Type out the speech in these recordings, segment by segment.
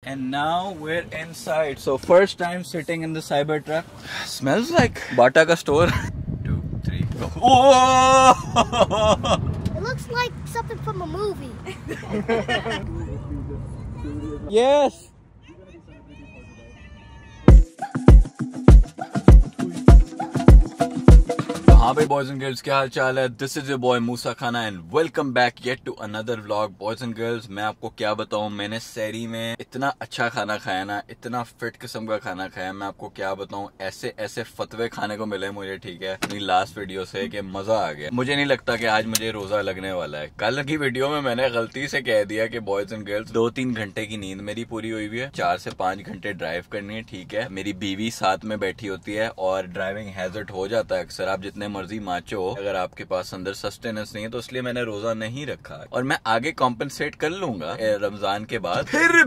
And now we're inside. So first time sitting in the Cybertruck. Smells like Bata ka store. 2, 3, go. Oh! It looks like something from a movie. Yes. हाँ भाई boys and girls, क्या हाल चाल है। This is your boy Moosa Khan and welcome back yet to another vlog. Boys and girls, मैं आपको क्या बताऊं, मैंने सहरी में इतना अच्छा खाना खाया ना, इतना फिट किस्म का खाना खाया, मैं आपको क्या बताऊं। ऐसे ऐसे फतवे खाने को मिले मुझे, ठीक है, अपनी लास्ट वीडियो से कि मजा आ गया। मुझे नहीं लगता कि आज मुझे रोजा लगने वाला है। कल की वीडियो में मैंने गलती से कह दिया कि बॉयज एंड गर्ल्स 2-3 घंटे की नींद मेरी पूरी हुई हुई है, 4 से 5 घंटे ड्राइव करनी है, ठीक है। मेरी बीवी साथ में बैठी होती है और ड्राइविंग हैजर्ड हो जाता है अक्सर, आप जितने मर्जी माचो, अगर आपके पास अंदर सस्टेनेंस नहीं है, तो इसलिए मैंने रोजा नहीं रखा और मैं आगे कॉम्पनसेट कर लूंगा रमजान के बाद। फिर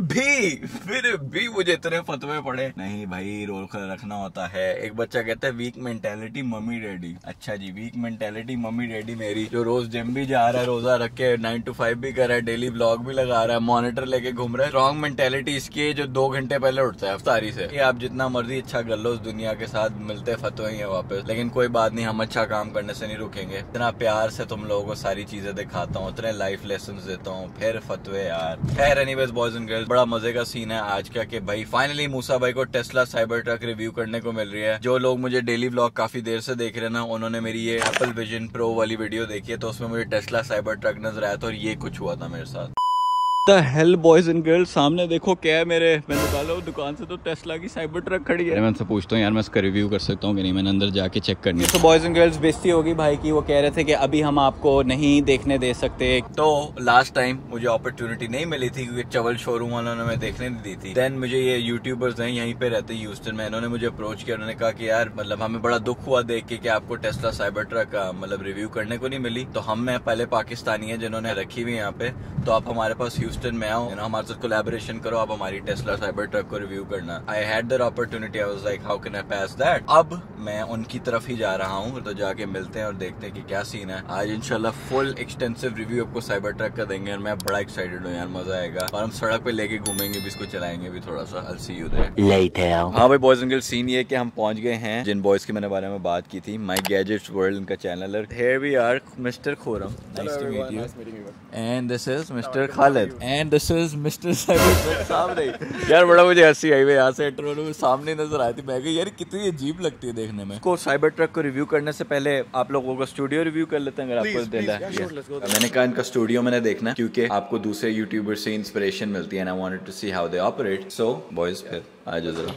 भी मुझे इतने फतवे पड़े, नहीं भाई रोजा रखना होता है। एक बच्चा कहता है वीक मेंटेलिटी मम्मी डैडी। अच्छा जी, वीक मेंटेलिटी मम्मी डैडी मेरी, जो रोज जिम भी जा रहा है, रोजा रख के 9 to 5 भी कर रहा है, डेली ब्लॉग भी लगा रहा है, मॉनिटर लेके घूम रहा है। रॉन्ग मेंटेलिटी इसकी है जो 2 घंटे पहले उठता है अफ्तारी से। आप जितना मर्जी अच्छा कर लो, उस दुनिया के साथ मिलते फतवे हैं वापस, लेकिन कोई बात नहीं, हम अच्छा काम करने से नहीं रुकेंगे। इतना प्यार से तुम लोगों को सारी चीजें दिखाता हूँ, इतने लाइफ लेसन देता हूँ, फिर फतवे यार। खैर एनीवेज बॉयज एंड गर्ल्स, बड़ा मजे का सीन है आज का कि भाई फाइनली मूसा भाई को टेस्ला साइबर ट्रक रिव्यू करने को मिल रही है। जो लोग मुझे डेली व्लॉग काफी देर से देख रहे हैं ना, उन्होंने मेरी ये एप्पल विजन प्रो वाली वीडियो देखी है, तो उसमें मुझे टेस्ला साइबर ट्रक नजर आया था और ये कुछ हुआ था मेरे साथ। The hell boys and girls, सामने देखो क्या है मेरे। मैं निकाला हूँ दुकान से तो टेस्ला की साइबर ट्रक खड़ी है। मैं उनसे पूछता हूँ यार, मैं इसका रिव्यू कर सकता हूँ कि नहीं, मैंने अंदर जाके चेक करनी है। तो बॉयज एंड गर्ल्स, बेइज्जती होगी भाई की, वो कह रहे थे कि अभी हम आपको नहीं देखने दे सकते। तो लास्ट टाइम मुझे अपॉर्चुनिटी नहीं मिली थी क्योंकि चवल शोरूम वालों ने देखने नहीं दी थी। देन मुझे ये यूट्यूबर्स हैं यहीं पे रहते हैं ह्यूस्टन में, इन्होंने मुझे अप्रोच किया। उन्होंने कहा कि यार मतलब हमें बड़ा दुख हुआ देख के कि आपको टेस्ला साइबर ट्रक का मतलब रिव्यू करने को नहीं मिली। तो हम में पहले पाकिस्तानी है जिन्होंने रखी हुई यहाँ पे, तो आप हमारे पास ह्यूस्टन में आओ, हमारे साथ कोलैबोरेशन करो, आप हमारी टेस्ला साइबर ट्रक को रिव्यू करना। I had that opportunity, I was like how can I pass that. अब मैं उनकी तरफ ही जा रहा हूँ, तो जाके मिलते हैं और देखते हैं कि क्या सीन है। आज इंशाल्लाह फुल एक्सटेंसिव रिव्यू आपको साइबर ट्रक का देंगे और मैं बड़ा एक्साइटेड हूँ यार, मजा आएगा। और हम सड़क पे लेके घूमेंगे भी, इसको चलाएंगे भी थोड़ा सा। I'll see you there. हाँ भाई बॉयज एंड गर्ल्स, सीन ये कि हम पहुंच गए हैं जिन बॉयज के मैंने बारे में बात की थी, माई गैजेट्स वर्ल्ड इनका चैनल है। Here we are, Mr. Khurram. Nice to meet you. And this is Mr. Khalid. And this is Mr. Cyber Truck सामने। यार बड़ा मुझे हंसी आई, यहाँ से इंटरव्यू सामने नजर आई थी, मैं यार कितनी अजीब लगती है देखने में। को साइबर ट्रक को रिव्यू करने से पहले आप लोगों का स्टूडियो रिव्यू कर लेते हैं अगर आपको दिल है। मैंने कहा इनका स्टूडियो मैंने देखना क्योंकि आपको दूसरे यूट्यूबर से इंस्पिरेशन मिलती है, and I wanted to see how they operate. So boys फिर आ जाओ जरा।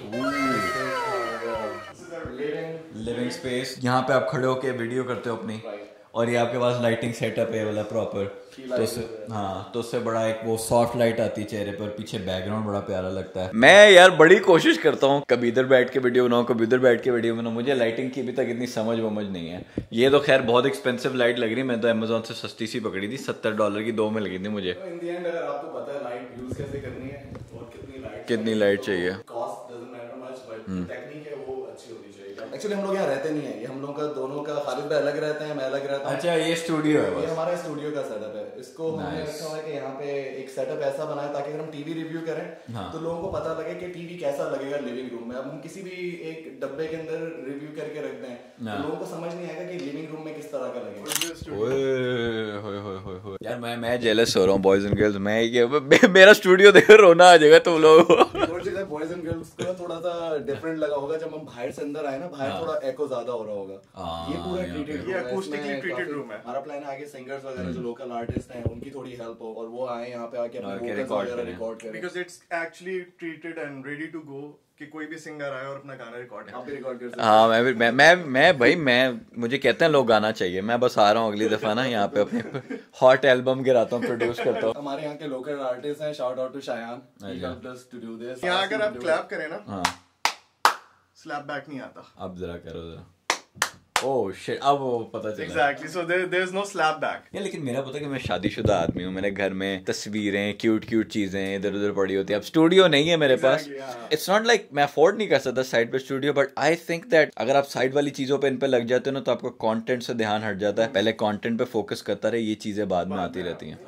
लिविंग स्पेस, यहाँ पे आप खड़े होके वीडियो करते हो अपनी, और ये आपके पास लाइटिंग सेटअप है वाला प्रॉपर, तो उससे हाँ, तो उससे बड़ा एक वो सॉफ्ट लाइट आती है चेहरे पर, पीछे बैकग्राउंड बड़ा प्यारा लगता है। मैं यार बड़ी कोशिश करता हूँ कभी इधर बैठ के वीडियो बनाऊँ, कभी उधर बैठ के वीडियो बनाऊँ, मुझे लाइटिंग की अभी तक इतनी समझ नहीं है। ये तो खैर बहुत एक्सपेंसिव लाइट लग रही है, मैं तो अमेजोन से सस्ती सी पकड़ी थी, $70 की 2 मिल गई थी मुझे। अगर आपको पता है लाइट यूज कैसे करनी है और कितनी लाइट चाहिए, टेक्निक है वो अच्छी होनी चाहिए। एक्चुअली हम लोग यहाँ रहते नहीं है, ये हम लोग का दोनों का, खालिद भाई अलग रहते हैं, मैं अलग रहता हूँ। अच्छा ये स्टूडियो है, ये हमारा स्टूडियो का सेटअप है। इसको हमने रखा हुआ है कि यहाँ पे एक सेटअप ऐसा बनाया ताकि अगर हम टीवी रिव्यू करें तो लोगों को पता लगे कि टीवी कैसा लगेगा लिविंग रूम में। अब हम किसी भी एक डब्बे के अंदर रिव्यू करके रख दें तो लोगों को समझ नहीं आएगा कि लिविंग रूम में किस तरह का लगेगा। यार मैं जेलस हो रहा हूँ बॉयज एंड गर्ल्स, मैं मेरा स्टूडियो देखो रोना आ जाएगा तुम लोगों को। बॉयज एंड गर्ल्स को थोड़ा सा डिफरेंट लगा होगा जब हम बाहर से अंदर आए ना, बाहर थोड़ा एको ज्यादा हो रहा होगा। ये पूरा ट्रीटेड, ये अकॉस्टिकली ट्रीटेड रूम है। हमारा प्लान है आगे सिंगर्स वगैरह जो लोकल आर्टिस्ट हैं उनकी थोड़ी हेल्प हो और वो आए यहाँ पे आके अपने वोकल्स वगैरह रिकॉर्ड करें, because it's actually treated and ready to go कि कोई भी सिंगर आए और अपना गाना रिकॉर्ड कर, आप भी रिकॉर्ड कर सकते हैं। हाँ मैं भाई मुझे कहते हैं लोग गाना चाहिए, मैं बस आ रहा हूँ अगली दफा ना यहाँ पे अपने हॉट एल्बम गिराता हूँ, प्रोड्यूस करता हूँ। हमारे यहाँ के लोकल आर्टिस्ट हैं, shout out to Shayan, he helped us to do this. यहाँ अगर आप क्लैप करें ना, हाँ स्लैप बैक नहीं आता। अब जरा करो जरा, ओह शिट, अब वो पता चला। Exactly. So there is no slap back. ये लेकिन मेरा पता है कि मैं शादीशुदा आदमी हूँ, मेरे घर में तस्वीरें क्यूट चीजें इधर उधर पड़ी होती है। अब स्टूडियो नहीं है मेरे पास। इट्स नॉट लाइक मैं अफोर्ड नहीं कर सकता साइड पे studio, but I think that अगर आप साइड वाली चीजों पे इन पे लग जाते हो ना तो आपका कंटेंट से ध्यान हट जाता है। पहले कंटेंट पे फोकस करता रहे, ये चीजें बाद में आती रहती हैं।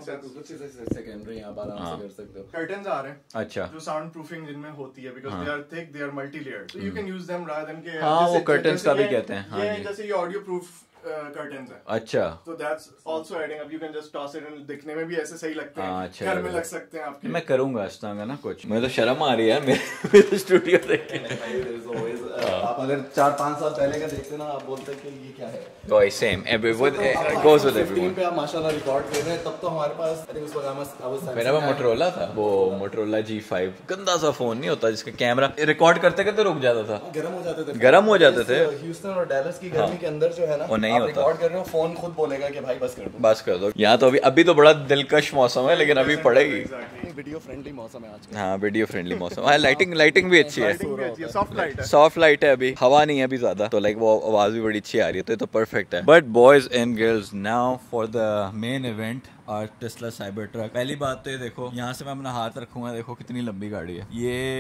Curtains आ रहे हैं। अच्छा, जो साउंड प्रूफिंग जिनमें होती है, because they are thick, they are multi-layered, so you can use them rather than के हाँ, वो curtains का भी ये- कहते हैं। हाँ ये जी। जैसे ये ऑडियो प्रूफ कर्टन्स है। अच्छा, So that's also adding up. You can just toss it and दिखने में भी ऐसे सही लगते हाँ, हैं, अच्छा घर में लग लग सकते हैं आपके। मैं करूंगा इस तरह का ना कुछ। मुझे तो शर्म आ रही है मेरे स्टूडियो देख के। आप अगर 4-5 साल पहले का देखते ना, आप बोलते कि ये क्या है। Oh, same. Everyone goes with 15 everyone. पे आप माशाल्लाह रिकॉर्ड कर रहे हैं, तब तो हमारे पास I think उस वक्त I was मेरा वो मोटरोला था, वो मोटरोला G5, गंदा सा फोन नहीं होता जिसका कैमरा रिकॉर्ड करते करते रुक जाता था, गर्म हो जाते थे। गर्म हो जाते थे। ह्यूस्टन और डैलस की गर्मी के अंदर जो है ना, वो नहीं आप होता। रिकॉर्ड कर रहे हो, फोन खुद बोलेगा कि भाई बस कर दो। बस कर दो। यहाँ तो अभी तो बड़ा दिलकश मौसम है, लेकिन अभी पड़ेगी। वीडियो फ्रेंडली मौसम है आज का। हाँ, वीडियो फ्रेंडली मौसम। हाँ, लाइटिंग भी अच्छी है, सॉफ्ट लाइट है। सॉफ्ट लाइट है, अभी हवा नहीं है अभी ज्यादा, तो लाइक वो आवाज भी बड़ी अच्छी आ रही है, तो ये तो परफेक्ट है। But boys and girls, now for the main event, और टेस्ला साइबर ट्रक। पहली बात तो ये देखो, यहाँ से मैं अपना हाथ रखूंगा, देखो कितनी लंबी गाड़ी है।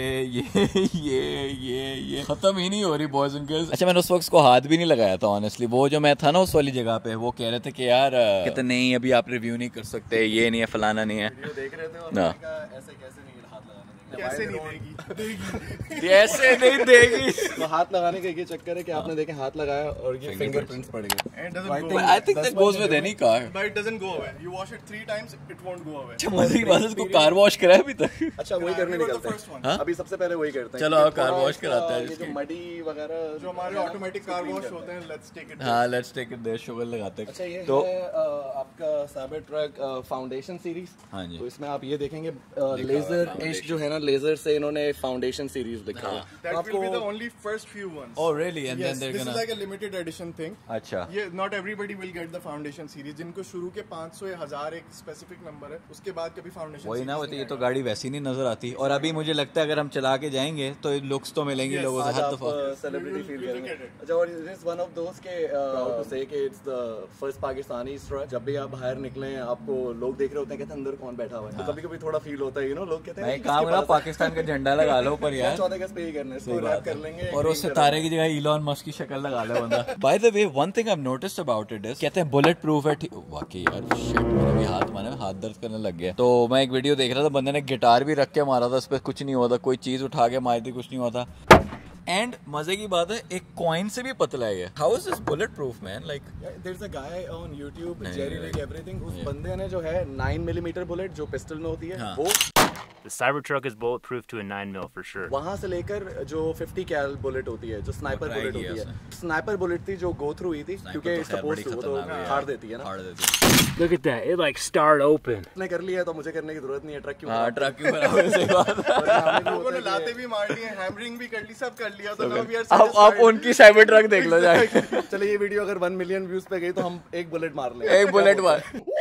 ये खत्म ही नहीं हो रही बॉयज एंड गर्ल्स। अच्छा, मैंने उस वक्त को हाथ भी नहीं लगाया था ऑनेस्टली। वो जो मैं था ना उस वाली जगह पे, वो कह रहे थे कि यार कहते नहीं अभी आप रिव्यू नहीं कर सकते, ये नहीं है, फलाना नहीं है। देख रहे थे और ना। मैंने कहा, ऐसे कैसे नहीं हाथ लगाने देंगे। कैसे नहीं देगी? ऐसे नहीं देगी। तो हाथ लगाने का ये चक्कर है कि आपने देखे हाथ लगाया और ये फिंगरप्रिंट्स पड़ गए। It doesn't I go think- away. I think that goes with any car. But it doesn't go away. You wash it 3 times, it won't go away. अच्छा, मजे की बात है, उसको कार वॉश करा है अभी तक। अच्छा, वही करने We were the निकलते first one. हैं। अभी सबसे पहले वही करते हैं। चलो, कि आप कार थोड़ा वॉश कराते हैं ये जो इसकी। मडी वगैरह जो हमारे ऑटोमेटिक कार वॉश होते हैं, let's take it. हाँ, let's take it there, sugar लगाते हैं। अच्छा, ये तो है आपका साइबर ट्रक फाउंडेशन सीरीज। हाँ जी। तो इसमें आप ये देखेंगे लेजर एज जो है ना, लेजर से इन्होंने फाउंडेशन सीरीज लिखा है। That will be the only first few ones. Oh really? And Yes, then they're this is gonna like a limited edition thing. अच्छा, ये not everybody will get the foundation series. जिनको शुरू के 500 या 1000 एक specific number है, उसके बाद कभी फाउंडेशन वही ना होती, ये तो गाड़ी वैसी नहीं नजर आती। और अभी मुझे लगता है अगर हम चला के जाएंगे तो लुक्स तो मिलेंगे लोगों से आज हर आप दफा। सेलिब्रिटी फील you will करेंगे। get it. अच्छा, और it is one of those के प्राउड टू से कि it's the first Pakistani truck. जब भी आप बाहर निकले, आपको लोग देख रहे होते हैं, कहते हैं अंदर कौन बैठा हुआ है। तो कभी-कभी थोड़ा फील होता है, लोग कहते हैं भाई काम ना पाकिस्तान का झंडा लगा लो पर यार, 14 अगस्त पे ही करना है, इसको रैप कर लेंगे। और उस सितारे की जगह इलॉन मस्क की शक्ल लगा ले बंदा। By the way, one thing I have noticed about it is, कहते हैं बुलेट प्रूफ है। वाकई यार, शिट, मेरा भी हाथ दर्द करने लग गया। तो मैं एक वीडियो देख रहा था, बंदे ने गिटार भी रख के मारा था, उस पर कुछ नहीं हुआ था, कोई चीज उठा के मारी थी, कुछ नहीं हुआ था। एंड मजे की बात है, एक कॉइन से भी पतला है। How is this bulletproof man? Like There's a guy on YouTube, नहीं, Jerry नहीं, Rig Everything, उस बंदे ने जो है 9mm बुलेट जो पिस्टल में होती है, हाँ। वो The Cybertruck is bulletproof to a 9mm for sure. वहां से लेकर जो 50 कैल बुलेट होती है, जो स्नाइपर ट्राई बुलेट किया होती है, उसने। स्नाइपर बुलेट थी जो गो थ्रू हुई थी, क्योंकि सपोज वो तो हार देती है ना। हार देती है। Look at that. It like starred open. उसने कर लिया तो मुझे करने की जरूरत नहीं है। ट्रक क्यों हाँ, ट्रक क्यों बना हुआ, सही बात है। लोगों ने लाते भी मार लिए, हैमरिंग भी कर ली, सब कर लिया, तो now we are अब satisfied. उनकी साइबर ट्रक देख लो जाके। चलिए, ये वीडियो अगर 1 मिलियन व्यूज पे गई तो हम एक बुलेट मार लेंगे। एक बुलेट मार।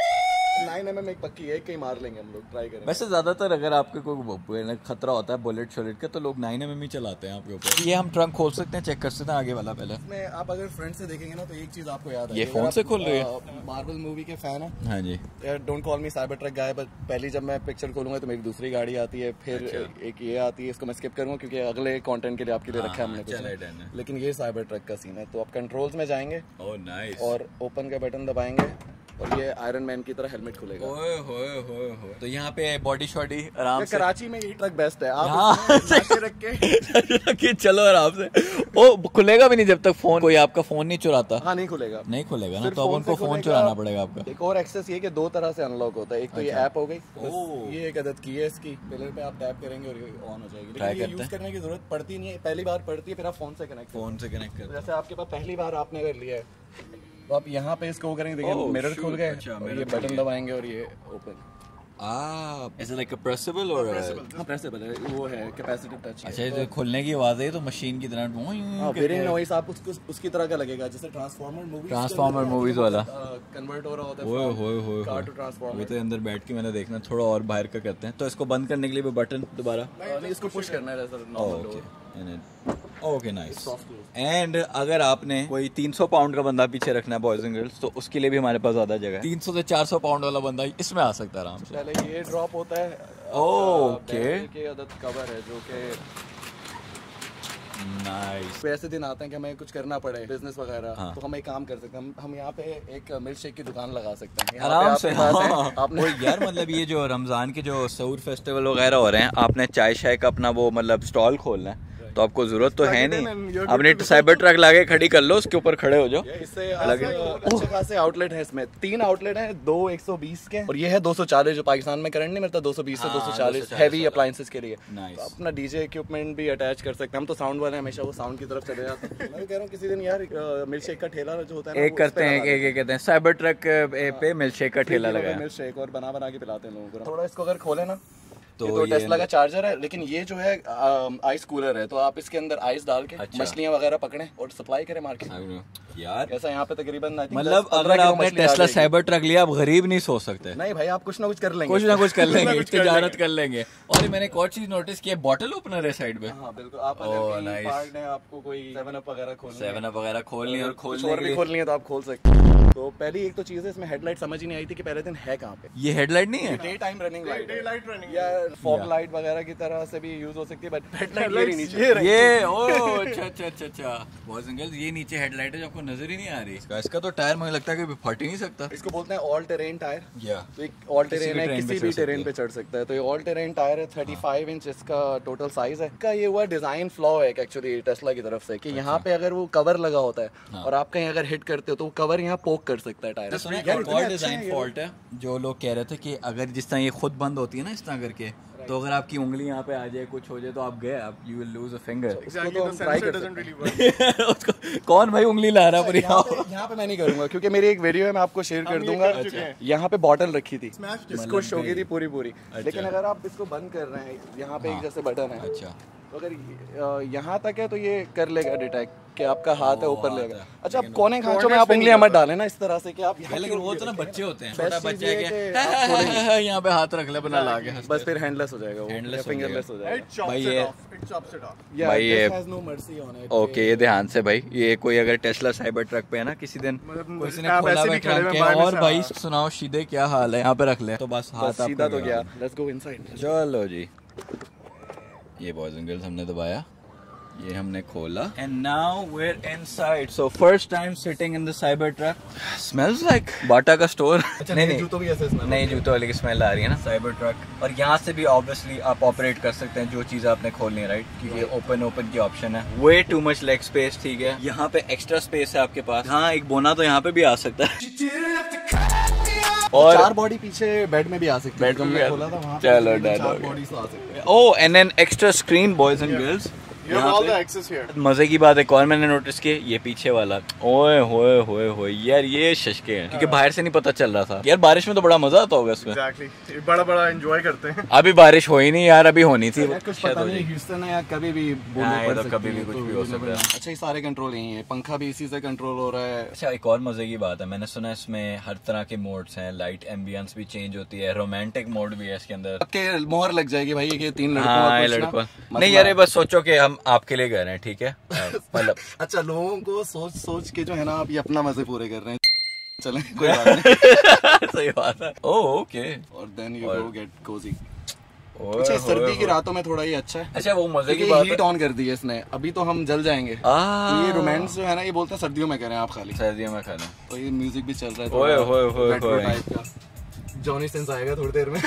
9mm एक पक्की है, कहीं मार लेंगे हम लोग, ट्राई करेंगे। वैसे ज्यादातर अगर आपके कोई खतरा होता है बुलेट शोलेट का, तो लोग 9mm ही चलाते हैं आपके ऊपर। ये हम ट्रंक खोल सकते हैं, चेक कर सकते हैं आगे वाला पहले। इसमें आप अगर फ्रंट से देखेंगे ना, तो एक चीज आपको याद है, ये फोन से खोल रही है? मार्वल मूवी के फैन है? हाँ जी। Don't call me Cybertruck guy, but पहली जब मैं पिक्चर खोलूंगा तो मेरी दूसरी गाड़ी आती है, फिर एक ये आती है, इसको मैं स्किप करूंगा क्योंकि अगले कंटेंट के लिए आपके लिए रखा है हमने चलो, कुछ। लेकिन ये साइबर ट्रक का सीन है। तो आप कंट्रोल्स में जाएंगे ओह नाइस। और ओपन का बटन दबाएंगे और ये आयरन मैन की तरह हेलमेट खुलेगा। ओए होए होए होए। तो यहाँ पे बॉडी शॉडी आराम से। कराची में ये ट्रक बेस्ट है। आप हाँ। इसमें लाके रख के चलो आराम से। ओ खुलेगा भी नहीं जब तक फोन, कोई आपका फोन नहीं चुराता। हाँ, नहीं खुलेगा। नहीं खुलेगा ना, सिर्फ तो अब फोन उनको से फोन खुलेगा। चुराना पड़ेगा आपका। एक और एक्सेस ये कि 2 तरह से अनलॉक होता है। एक तो ये ऐप हो गई, ओह। ये एक आदत की है इसकी, पिलर पे आप टैप करेंगे और ये ऑन हो जाएगी। ट्राई लेकिन ये करते यूज हैं। करने की जरूरत पड़ती नहीं है, पहली बार पड़ती है, फिर आप फोन से कनेक्ट फोन से कनेक्ट कर। जैसे आपके पास पहली बार आपने अगर लिया है तो आप यहाँ पे इसको करेंगे, देखिए Oh, मिरर shoot, खुल गए अच्छा, और mirror ये खुल बटन गया। दबाएंगे और ये open. Is it like a pressable और हाँ, प्रेसेबल है, वो है कैपेसिटिव टच। अच्छा, जो खुलने की आवाज है तो मशीन की तरह वेरिंग नॉइस आप उसकी तरह का लगेगा, जैसे ट्रांसफॉर्मर मूवीज वाला कन्वर्ट हो रहा होता ओए है होए होए कार टू अभी ट्रांसफॉर्मर। तो अंदर बैठ के मैंने देखना, थोड़ा और बाहर का करते हैं। तो इसको बंद करने के लिए भी बटन दोबारा नहीं, इसको पुश करना है जैसे normal door. Okay nice. And अगर आपने कोई 300 पाउंड का बंदा पीछे रखना है बॉयज एंड गर्ल्स, तो उसके लिए भी हमारे पास ज्यादा जगह है। 300 से 400 पाउंड वाला बंदा इसमें आ सकता है आराम से। पहले ये ड्रॉप होता है, ओके के अदद कवर है जो कि नाइस। ऐसे दिन आते हैं कि हमें कुछ करना पड़े बिजनेस वगैरह, तो हम एक काम कर सकते हैं, हम यहाँ पे एक मिल्क शेक की दुकान लगा सकते हैं आराम से। आपने वो यार मतलब ये जो रमजान के जो सहूर फेस्टिवल वगैरह हो रहे हैं, आपने चाय शाय का अपना वो मतलब स्टॉल खोलना है, तो आपको जरूरत तो है नहीं, अपने साइबर ट्रक लाके खड़ी कर लो, उसके ऊपर खड़े हो जाओ। इससे अच्छे खासे आउटलेट है इसमें, 3 आउटलेट हैं, 2 120 के और ये है 240 जो पाकिस्तान में करंट नहीं मिलता, 220 से 240 हैवी अप्लायंसेस के लिए। तो अपना डीजे इक्विपमेंट भी अटैच कर सकते हैं हम, तो साउंड वाले हमेशा वो साउंड की तरफ चले जाते हैं। मैं कह रहा हूँ किसी दिन यार मिल्क शेक का ठेला जो होता है एक करते हैं, एक कहते हैं साइबर ट्रक पे मिल्क शेक का ठेला लगाया, मिल्क शेक और बना के पिलाते हैं लोगों को। थोड़ा इसको अगर खोले ना तो टेस्ला का चार्जर है, लेकिन ये जो है आइस कूलर है, तो आप इसके अंदर आइस डाल के मछलियां वगैरह पकड़ें और सप्लाई करें मार्केट। यार ऐसा यहाँ पे तकरीबन मतलब अगर आपने टेस्ला साइबर ट्रक लिया, आप गरीब नहीं सोच सकते। नहीं भाई, आप कुछ ना कुछ कर लेंगे, कुछ ना कुछ कर लेंगे, तिजारत कर लेंगे। और मैंने एक और चीज नोटिस की है, बॉटल ओपनर है साइड पे। हाँ बिल्कुल, आप आपको कोई 7 अप वगैरह खोलनी है और खोलनी है तो आप खोल सकते हैं। तो पहली एक तो चीज है, इसमें हेडलाइट समझ ही नहीं आई थी कि पहले दिन है कहाँ पे। ये हेडलाइट नहीं है, डे टाइम रनिंग लाइट या फॉग लाइट वगैरह की तरह से भी यूज हो सकती है, बट हेडलाइट नीचे ये अच्छा बॉयज एंड गर्ल्स, ये नीचे हेडलाइट है जो आपको नजर ही नहीं आ रही। इसका तो टायर मुझे लगता है कि फट ही नहीं सकता। इसको बोलते हैं ऑल टेरेन टायर। तो एक ऑल टेरेन है, किसी भी टेरेन पे चढ़ सकता है। तो ये ऑल टेरेन टायर है, 35 इंच इसका टोटल साइज है। का ये हुआ डिजाइन फ्लॉ है एक्चुअली टेस्ला की तरफ से, कि यहाँ पे अगर वो कवर लगा होता है और आप कहीं अगर हिट करते हो तो वो कवर यहाँ पोक कर सकता है टायर। और डिजाइन फॉल्ट है, जो लोग कह रहे थे कि अगर जिस तरह ये खुद बंद होती है ना इस तरह करके, तो अगर आपकी उंगली यहाँ पे आ जाए, कुछ हो जाए, तो आप गए, आप you will lose a finger. उसको कौन भाई उंगली ला रहा है? यहाँ पे मैं नहीं करूंगा, क्योंकि मेरी एक वीडियो है, मैं आपको शेयर कर दूंगा। यहाँ पे बॉटल रखी थी, इसको शो की थी पूरी। लेकिन अगर आप इसको बंद कर रहे हैं, यहाँ पे एक जैसे बटन है, अच्छा, तो अगर यहाँ तक है तो ये कर लेगा डिटेक्ट कि आपका हाथ है ऊपर लेगा। अच्छा, आप कोने खांचों में आप उंगलियां मत डालें ना इस तरह से कि आप, लेकिन वो तो ना बच्चे होते हैं, छोटा बच्चा है कि यहाँ पे हाथ रख ले बना ला के, बस फिर हैंडलेस हो जाएगा, वो फिंगरलेस हो जाएगा भाई ये ओके, ये ध्यान से भाई, ये कोई अगर टेस्ला साइबर ट्रक पे है ना, किसी दिन किसी ने खोला हुआ ट्रक है, और भाई सुनाओ शीदे क्या हाल है, यहाँ पे रख ले तो बस हाथ सीधा तो गया। Let's go inside. चलो जी, ये बॉयज एंड गर्ल्स हमने दबाया, ये हमने खोला, and now we are inside. So first time sitting in the Cybertruck, smells like Bata का स्टोर। नहीं जूतों भी ऐसे स्मेल, नहीं जूतों वाली की स्मेल आ रही है ना साइबर ट्रक। और यहाँ से भी ऑब्वियसली आप ऑपरेट कर सकते हैं जो चीज आपने खोलनी है, राइट, क्योंकि ओपन की ऑप्शन है। Way too much leg space, ठीक है, यहाँ पे एक्स्ट्रा स्पेस है आपके पास। हाँ, एक बोना तो यहाँ पे भी आ सकता है, और 4 बॉडी पीछे बेड में भी आ सकती है। बेड में भी खोला था वहाँ, चलो 4 बॉडी से आ सकते हैं। Oh, and an extra screen boys and girls. मजे की बात है, कौन मैंने नोटिस की, ये पीछे वाला, ओए होए होए होए यार, ये शशके हैं, क्योंकि बाहर से नहीं पता चल रहा था यार। बारिश में तो बड़ा मजा आता होगा इसमें। Exactly. बड़ा एंजॉय करते हैं। अभी बारिश हो ही नहीं यार, अभी होनी थी, कुछ पता नहीं, ह्यूस्टन है या कभी भी कभी भी कुछ भी हो सकता है। अच्छा, ये सारे कंट्रोल यही है, पंखा भी इसी से कंट्रोल हो रहा है। अच्छा, एक और मजे की बात है, मैंने सुना है इसमें हर तरह के मोड्स हैं, लाइट एम्बियंस भी चेंज होती है, रोमांटिक मोड भी है इसके अंदर। आपके मोहर लग जाएगी भाई, ये 3 लड़कों नहीं यार, बस सोचो कि हम आपके लिए गए हैं, ठीक है, मतलब अच्छा, लोगों को सोच के जो है ना, आप ये अपना मजे पूरे कर रहे हैं। चलें, कोई बात नहीं। सही बात है। ओह ओके, और then you go get cozy. अच्छा, सर्दी की रातों में थोड़ा ये अच्छा है। अच्छा, वो मजे की बात, हीट ऑन कर दी है इसने, अभी तो हम जल जाएंगे। ये रोमांस जो है ना, ये बोलते हैं सर्दियों में करें आप, खाली सर्दियों में करें। तो ये म्यूजिक भी चल रहा है, जॉनी सिंस आएगा थोड़ी देर में।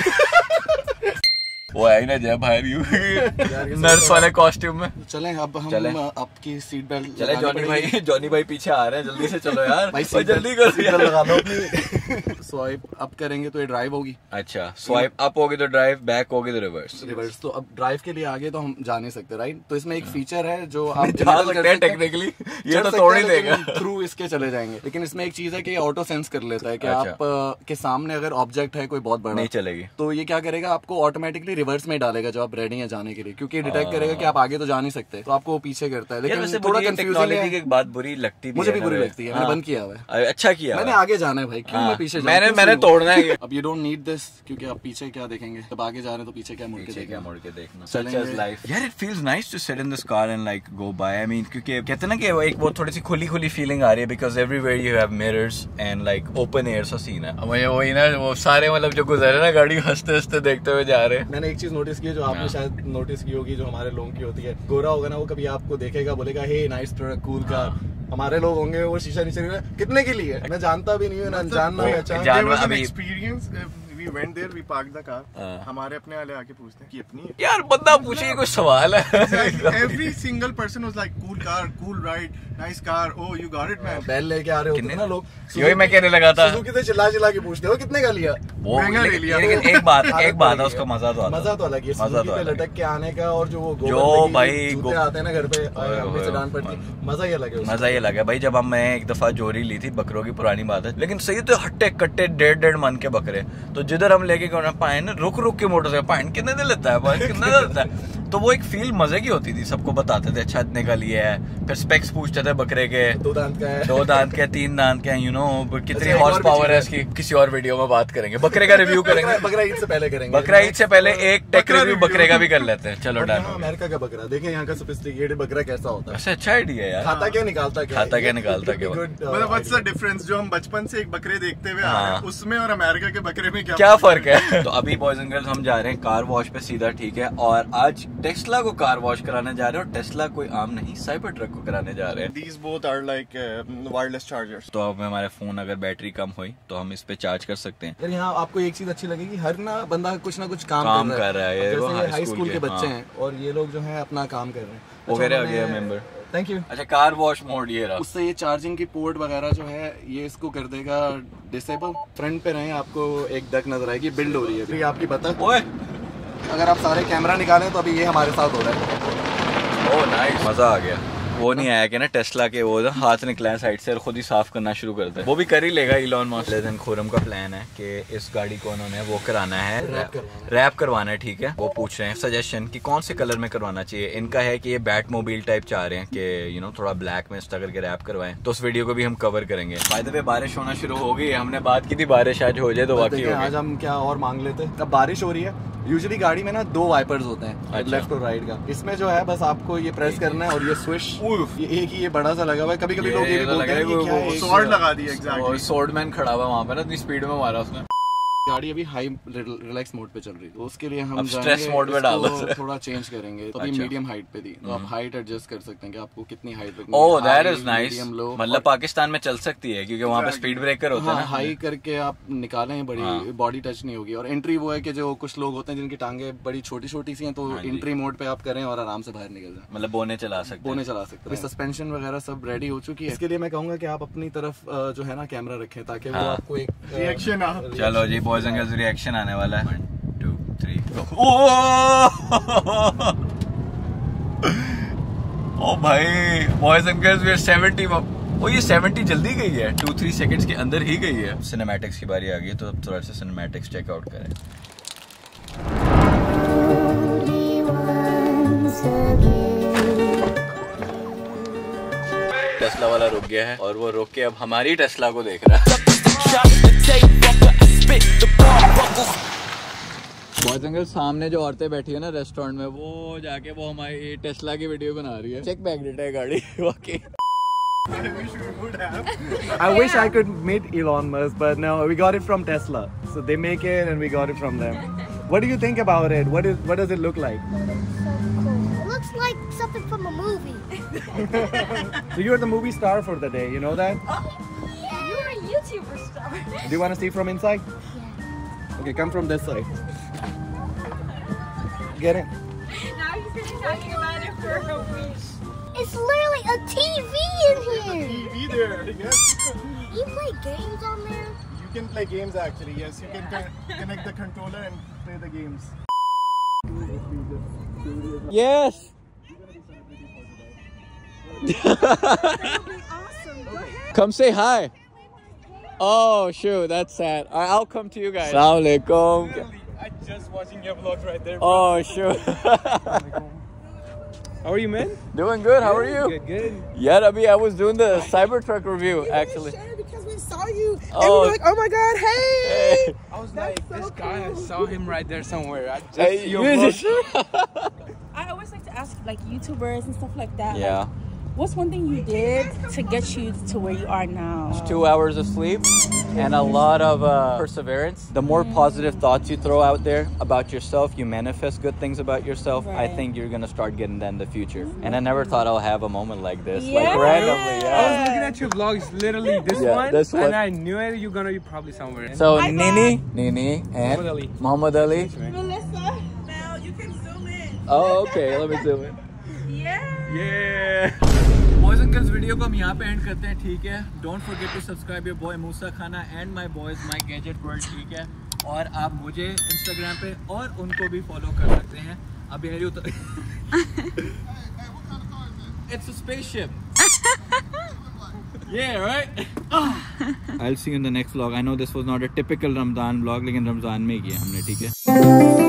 वो है ना जय बाहर नर्स वाले कॉस्ट्यूम में। चलें अब हम आपकी सीट बेल्ट चले, जॉनी भाई पीछे आ रहे हैं, जल्दी से चलो यार भाई, जल्दी कर लगा लो अपनी। स्वाइप अप करेंगे तो ये ड्राइव होगी। अच्छा, स्वाइप अप होगी तो ड्राइव, बैक होगी तो रिवर्स। तो अब ड्राइव के लिए आगे तो हम जा नहीं सकते, राइट। तो इसमें एक फीचर है जो आप जा सकते हैं टेक्निकली, ये तो तोड़ ही देगा, थ्रू इसके चले जाएंगे। लेकिन इसमें एक चीज है कि ऑटो सेंस कर लेता है कि आप के सामने अगर ऑब्जेक्ट है कोई बहुत बड़ा, नहीं चलेगी, तो ये क्या करेगा, आपको ऑटोमेटिकली रिवर्स में डालेगा जब आप रेडी हैं जाने के लिए, क्योंकि डिटेक्ट करेगा कि आप आगे तो जा नहीं सकते, तो आपको वो पीछे करता है। लेकिन थोड़ा कंफ्यूजिंग है, एक बात बुरी लगती है, मुझे भी बुरी लगती है, मैंने बंद किया हुआ है। अच्छा किया, मैंने आगे जाना है भाई, क्यों मैं पीछे मैंने तोड़ना है। अब you don't need this क्योंकि आप पीछे क्या देखेंगे, जब आगे जा रहे हैं तो पीछे क्या मुड़ के देखना। Such as life. यार it feels nice to sit in this car and like go by. I mean क्योंकि कहते हैं ना कि एक वो थोड़ी सी खुली फीलिंग आ रही है because everywhere you have mirrors and like open air सा सीन है। मुझे वही ना वो सारे मतलब जो गुजरे ना गाड़ी हंसते देखते हुए जा रहे हैं। मैंने एक चीज नोटिस की जो आपने शायद नोटिस की होगी, जो हमारे लोगों की होती है, गोरा होगा ना वो कभी आपको देखेगा बोलेगा hey nice truck cool car. हमारे लोग होंगे वो शीशा नीचे कितने के लिए, मैं जानता भी नहीं हूँ ना जानना experience. We went there, we parked the car. हमारे अपने वाले आके पूछते हैं कि इतनी है? यार बंदा पूछे कुछ सवाल है। Every single person was like cool car, cool ride, nice car. Oh, you got it man. बैल लेके आ रहे होते हैं ना लोग, यही मैं कहने लगा था। सुजुकी से चिल्ला के पूछते हो कितने का लिया, महंगा ले लिया। लेकिन एक बात है उसका मजा तो अलग है। सुजुकी पे लटक के आने का और जो वो भाई आते हैं ना घर पे हमें से डांट पड़ती, मजा ही अलग है भाई। जब मैं एक दफा जोरी ली थी, बकरों की पुरानी बात है, लेकिन सही तो हट्टे कट्टे 1.5 मन के बकरे, तो जिधर हम लेके गए पाइन रुक के मोटरसाइकिल पाइन कितने दे लेता है, कितने दे लेता है। तो वो एक फील मजे की होती थी, सबको बताते थे अच्छा इतने का लिया है, फिर स्पेक्स पूछते थे बकरे के, 2 दांत का है, 2 दांत का है, 3 दांत का है, यू नो कितनी हॉर्स पावर है इसकी, किसी और वीडियो में बात करेंगे, बकरे का रिव्यू करेंगे। बकरा ईद से पहले करेंगे, बकरा ईद से पहले एक टेक रिव्यू बकरे का भी कर लेते हैं। चलो डन। अमेरिका का बकरा देखें, यहाँ का सोफिस्टिकेटेड बकरा कैसा होता है। वैसे अच्छा आइडिया है यार। खाता क्या निकालता क्या मतलब व्हाट्स द डिफरेंस जो हम बचपन से एक बकरे देखते हुए आ रहे हैं उसमें और अमेरिका के बकरे में क्या फर्क है। तो अभी बॉयज एंड गर्ल्स हम जा रहे हैं कार वॉश पे सीधा, ठीक है। और आज टेस्ला को कार वॉश कराने जा रहे हैं, और टेस्ला कोई आम नहीं साइबर ट्रक को कराने जा रहे हैं। These both are like wireless chargers. तो अब हमारे फोन अगर बैटरी कम हुई तो हम इस पे चार्ज कर सकते हैं। यार यहाँ आपको एक चीज अच्छी लगेगी, हर ना बंदा कुछ ना कुछ काम कर रहा है। जैसे हाई स्कूल के बच्चे हैं और ये लोग जो है अपना काम कर रहे हैं। वो आ गया मेंबर, थैंक यू। अच्छा कार वॉश मोड ये रहा, उससे ये चार्जिंग की पोर्ट वगैरह जो है ये इसको कर देगा डिसेबल। फ्रंट पे रहे आपको एक डक नजर आएगी, बिल्ड हो रही है अभी आपकी पता। ओए अगर आप सारे कैमरा निकालें तो अभी ये हमारे साथ हो रहा है। ओह नाइस, मजा आ गया। वो नहीं आया कि ना टेस्ला के वो हाथ निकला है साइड से और खुद ही साफ करना शुरू करते हैं, वो भी कर ही लेगा इलॉन मस्क। लेकिन खुरम का प्लान है कि इस गाड़ी को उन्होंने वो कराना है, रैप करवाना है, ठीक है। वो पूछ रहे हैं सजेशन कि कौन से कलर में करवाना चाहिए। इनका है कि ये बैट मोबाइल टाइप चाह रहे हैं कि यू नो थोड़ा ब्लैक में इस तरह करके रैप करवाएं, तो उस वीडियो को भी हम कवर करेंगे। बाय द वे बारिश होना शुरू हो गई है, हमने बात की थी बारिश आज हो जाए तो वाकई आज हम क्या और मांग लेते हैं। अब बारिश हो रही है, यूजुअली गाड़ी में ना 2 वाइपर्स होते हैं, लेफ्ट और राइट का। इसमें जो है बस आपको ये प्रेस करना है और ये स्विच, ये एक ही ये बड़ा सा लगा हुआ है। कभी कभी लोग ये भी बोलते हैं कि क्या है, स्वॉर्ड लगा दिया। एग्जैक्टली, स्वॉर्डमैन खड़ा हुआ वहां पे ना, इतनी स्पीड में मारा उसने। गाड़ी अभी हाई रिलैक्स मोड पे चल रही है, तो उसके लिए हम स्ट्रेस मोड में डाल दो, थोड़ा चेंज करेंगे। तो अभी मीडियम हाइट पे थी, तो आप हाइट एडजस्ट कर सकते हैं कि आपको कितनी हाइट रखनी है। ओह दैट इज नाइस, मतलब पाकिस्तान में चल सकती है क्योंकि वहाँ पे स्पीड ब्रेकर होता है ना। हाई करके आप निकालें, बड़ी बॉडी टच नहीं होगी। और एंट्री वो है कि जो कुछ लोग होते हैं जिनकी टांगे बड़ी छोटी छोटी सी हैं, तो एंट्री मोड पे आप करें और आराम से बाहर निकल जाए, मतलब बोने चला सकते हैं। सस्पेंशन वगैरह सब रेडी हो चुकी है। इसके लिए मैं कहूंगा कि आप अपनी तरफ जो है ना कैमरा रखें ताकि वो आपको एक रिएक्शन। चलो जी बॉयज एंड गर्ल्स, रिएक्शन आने वाला है। 1 2 3 ओ भाई boys and girls we are 70। ओ ये 70 जल्दी गई है, 2-3 सेकंड्स के अंदर ही गई है। सिनेमैटिक्स की बारी आ गई, तो अब थोड़ा सा सिनेमैटिक्स चेक आउट करें। टेस्ला वाला रुक गया है और वो रुक के अब हमारी टेस्ला को देख रहा है। बॉयज एंड गर्ल्स, सामने जो औरतें बैठी है ना रेस्टोरेंट में, वो जाके वो हमारी टेस्ला की वीडियो बना रही है। चेक बैक देता है गाड़ी वाकई। I wish I could meet Elon Musk, but no, we got it from Tesla. So they make it and we got it from them. What do you think about it? What does it look like? So cool. It looks like something from a movie. So you're the movie star for the day, you know that? You're a YouTuber star. Do you want to see from inside? Yeah. Okay, come from this side. Get it? Now he's been talking about it for a week. It's literally a TV in here. TV there, yes. You play games on there? You can play games actually, yes. You can connect the controller and play the games. Yes. Awesome. Go ahead. Come say hi. Oh shoot, that's sad. I'll come to you guys. Assalamu alaikum. I'm just watching your vlog right there. Oh shoot. How are you, man? Doing good. How are you? Good, good. Yeah, abhi I was doing the Cybertruck review actually. Because we saw you. And Oh. we were like, oh my God, hey. I was like, this guy, I saw him right there somewhere. I just Hey, your you vlog. just- I always like to ask like YouTubers and stuff like that. Yeah. Like, what's one thing you did to get you to where you are now? 2 hours of sleep and a lot of perseverance. The more positive thoughts you throw out there about yourself, you manifest good things about yourself. I Right. think you're gonna start getting that in the future. And I never thought I'll have a moment like this, Yeah. like randomly. I Yeah. was looking at your vlogs, literally this Yeah, one, this one. and I knew it. You're gonna be probably somewhere. So Hi, Nini, Muhammad and Ali. Muhammad Ali. Melissa. Now you can zoom in. Oh, okay. Let me zoom in. Yeah. Yeah. Boys and girls, video को हम यहाँ पे and करते हैं, ठीक है? Don't forget to subscribe your boy मूसा खाना and my boys my gadget world, ठीक है? और आप मुझे Instagram पे और उनको भी फॉलो कर सकते हैं. अब ये उतर It's a spaceship. Yeah, right? I'll see you in the next vlog. I know this was not a typical Ramadan vlog, लेकिन रमजान में ही किया हमने, ठीक है?